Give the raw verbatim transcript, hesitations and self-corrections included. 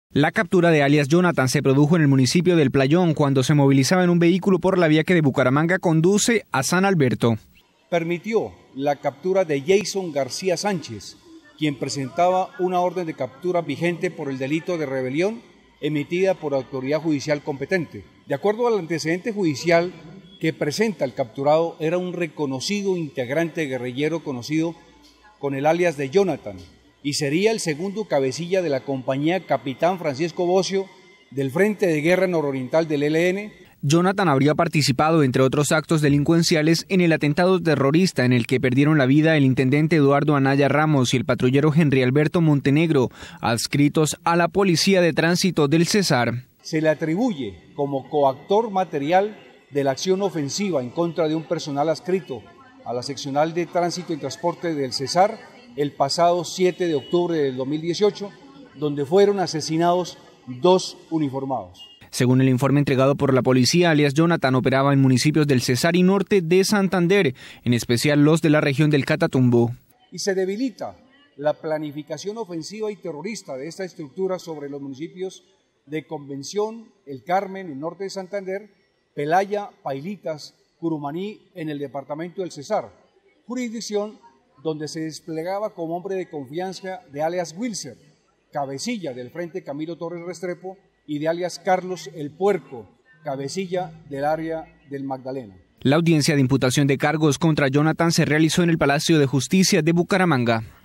La captura de alias Jonathan se produjo en el municipio del Playón cuando se movilizaba en un vehículo por la vía que de Bucaramanga conduce a San Alberto. Permitió la captura de Jason García Sánchez, quien presentaba una orden de captura vigente por el delito de rebelión emitida por autoridad judicial competente. De acuerdo al antecedente judicial que presenta el capturado, era un reconocido integrante guerrillero conocido con el alias de Jonathan, y sería el segundo cabecilla de la compañía Capitán Francisco Bocio del Frente de Guerra Nororiental del E L N. Jonathan habría participado, entre otros actos delincuenciales, en el atentado terrorista en el que perdieron la vida el intendente Eduardo Anaya Ramos y el patrullero Henry Alberto Montenegro, adscritos a la Policía de Tránsito del Cesar. Se le atribuye como coactor material de la acción ofensiva en contra de un personal adscrito a la Seccional de Tránsito y Transporte del Cesar el pasado siete de octubre del dos mil dieciocho, donde fueron asesinados dos uniformados. Según el informe entregado por la policía, alias Jonathan operaba en municipios del Cesar y norte de Santander, en especial los de la región del Catatumbo. Y se debilita la planificación ofensiva y terrorista de esta estructura sobre los municipios de Convención, El Carmen, en el norte de Santander, Pelaya, Pailitas, Curumaní, en el departamento del Cesar, jurisdicción donde se desplegaba como hombre de confianza de alias Wilser, cabecilla del Frente Camilo Torres Restrepo, y de alias Carlos el Puerco, cabecilla del área del Magdalena. La audiencia de imputación de cargos contra Jonathan se realizó en el Palacio de Justicia de Bucaramanga.